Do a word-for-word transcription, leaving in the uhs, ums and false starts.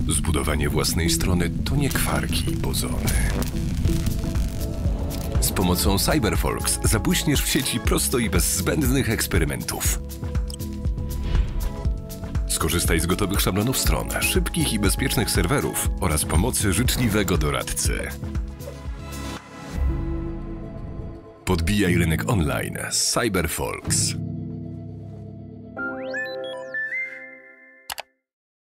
Zbudowanie własnej strony to nie kwarki i bozony. Z pomocą Cyberfolks zabłyśniesz w sieci prosto i bez zbędnych eksperymentów. Skorzystaj z gotowych szablonów stron, szybkich i bezpiecznych serwerów oraz pomocy życzliwego doradcy. Podbijaj rynek online z Cyberfolks.